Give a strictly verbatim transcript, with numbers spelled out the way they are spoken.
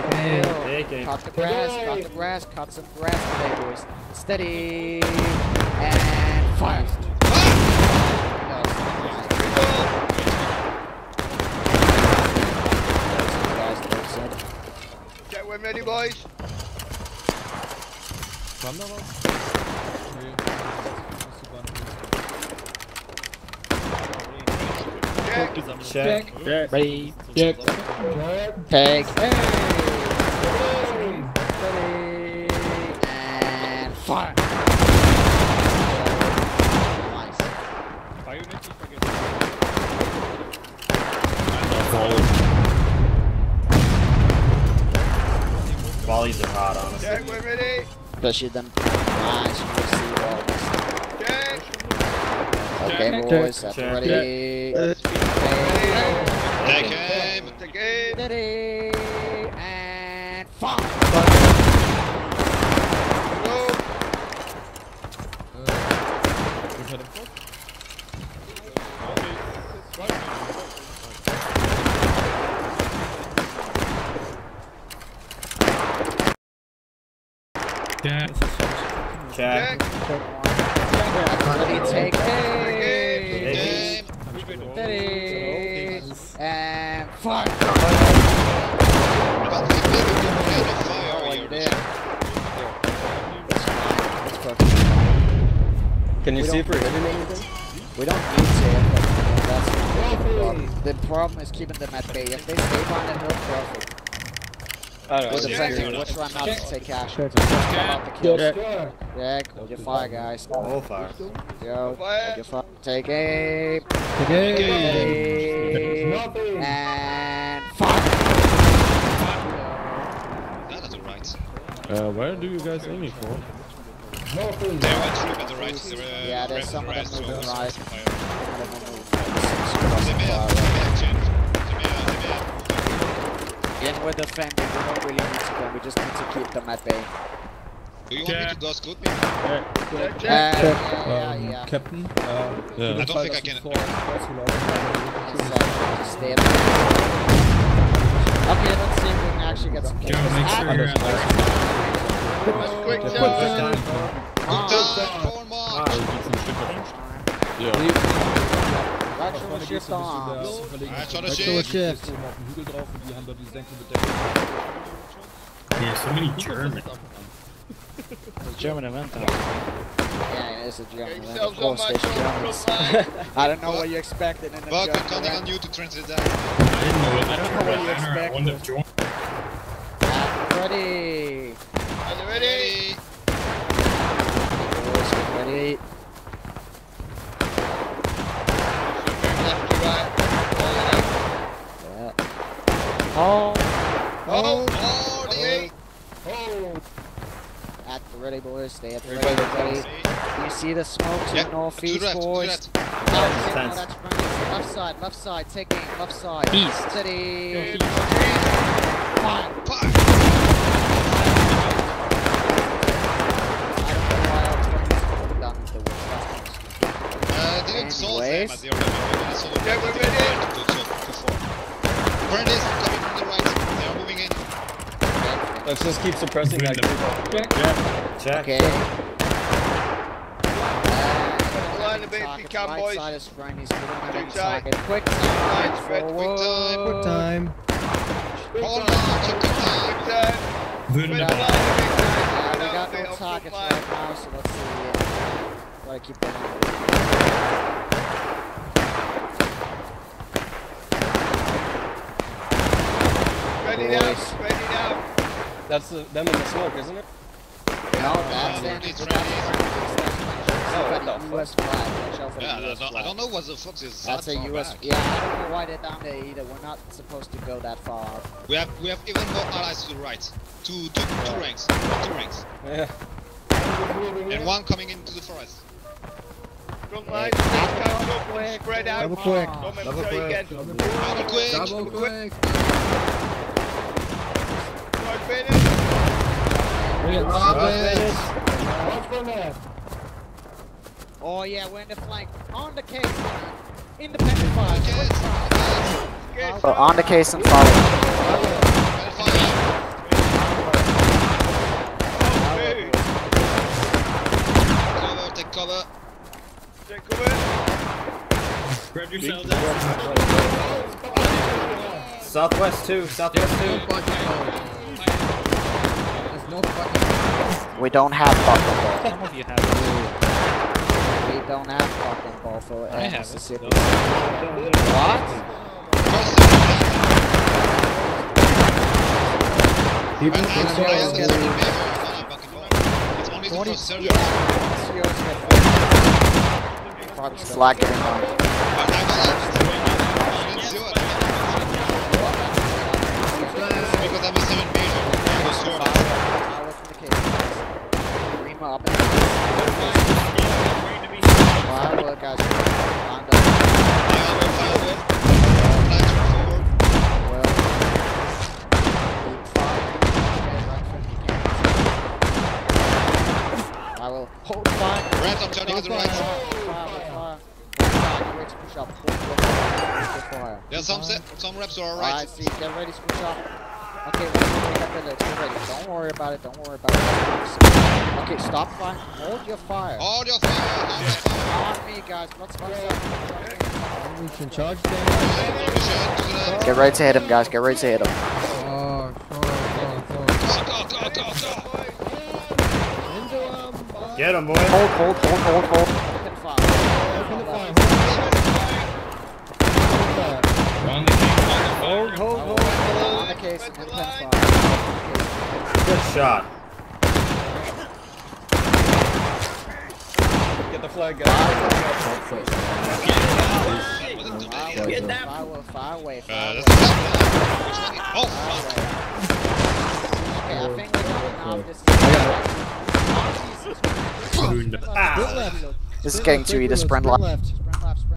Cut the grass, cut the grass, cut some grass today, boys. Steady and fire. Get one ready, boys. Kam da was? Nee. Check. Check. Ready. Check. Take. Hey. Ready. And fire. Nice. Volleys are hot, honestly. Check, we're ready. Especially them nice U S C balls. Check. Okay, boys, that's Check. ready. Take aim. Take aim. Ready. And fire. Go. Check. Check. Ready, take aim. Aim. Ready. And fire. But we never do kind of fire here. It's fine. It's perfect. Can you We see if don't- we're hitting anything? We don't need to, but that's the problem. The problem is keeping them at bay. If they stay behind the hill, perfect. I don't We're know. defending, we'll try not to take cash. Just about the kills. Yeah, hold your fire, guys. Full fire. Yo, hold your fire. Take aim. Take aim. Ready. And fire. That is right. Uh, where do you guys aiming for? There are two at the right. There are Yeah, there's some of them moving right. In with defending, we don't really need to go. We just need to keep them at bay. Do you want me to go scoot me? Uh, Check. yeah, Um, yeah. Captain? Uh, I don't think I can. Yes, uh, just stay at bay. Okay, let's see if we can actually get some kills. Joe, make sure Ah, you're at Quick Quick time. time. Good time. Four marks. Ja. Right shoulder shift arms. Right shoulder Right shift. shoulder shift. Auf dem Hügel drauf und die haben da die Senke bedeckt. Yeah, so many German. German event. Yeah, it is a German Get event. Of yourselves on course, my there's shoulder Germans. front line. I don't know what you expected in a Buck, German I'm counting event. on you to translate that. I didn't know it. I don't know what you I wouldn't have joined. And ready. Are you ready? Boys, get ready. Left to right. Yeah. Oh. Oh, oh, the eight. At the ready, boys. Stay at the ready. ready. You see the smoke to Yeah, the to northeast, that, to boys? that. No, Tense. no, that's right. Left side, left side. Take aim. Left side. East. Steady. Fire. Fire. I don't know why I was going to put it down into the woods. That's Uh, didn't solve them Anyways. at the early moment. So Yeah, we're ready. To, to, to four. Brand is coming from the right. They are moving in. Let's just keep suppressing that group. Check. okay. Line the base, Target, we can, right boys. side is spraying, he's putting it Quick on time. target. Quick Quick time. time. Quick time. Quick time. Hold on, check the time. Quick time. Wunderbar. Yeah, we got no targets right now, so let's see. Yeah. Gotta keep them. Ready Boys. now. Ready now. That's the, them in the smoke, isn't it? No, that's Uh, it. it's That's ready. Oh, what the the U S flag. Watch out for Yeah, the I U S don't, I flag. don't know what the fuck is That's that a far U S. back. Yeah, I don't know why they're down there either. We're not supposed to go that far. We have we have even more allies to the right. Two two two ranks. Two ranks. Yeah. And one coming into the forest. Front Hey, line, double come quick. spread out. Double quick. Don't make Double me try quick. again. Double Double quick. Double quick. Start finish. Oh yeah, we're in the flank. On the case line. Independent fire. Yes. Oh, on the case and follow. Fire. yourselves out. Southwest two, Southwest two. There's no fucking. We don't have fucking ball. Some of you have it. We don't have fucking ball for I have it. Mississippi. though. What? People think so. It's only the first server. Flag getting on. But I will do it. Because I'm a seven major. Rima up and Wow, look guys. I will hold fire. Reds, I'm turning to the right. There's some set, some reps are Right, right. see, get ready, switch up. Okay, let's pick up the legs, get ready. Don't worry about it, don't worry about it. Okay, stop fire, hold your fire. Hold your fire, hold your fire. On me, guys, let's go. We can charge them. Get ready to hit him, guys. Get ready to hit him. Oh, sorry, sorry, Go, go, go, go. Get him, boy. Hold, hold, hold, hold, hold. Open fire. Open the fire. On the king. Hold, hold, hold, On hold. the case and then fire. Good shot. Get the flag, guys. Get that. Fire, fire away, Uh, fire that's away. Which one? Oh, fuck. Okay, I think we got enough. This is Ah. This is getting too easy to sprint left. left.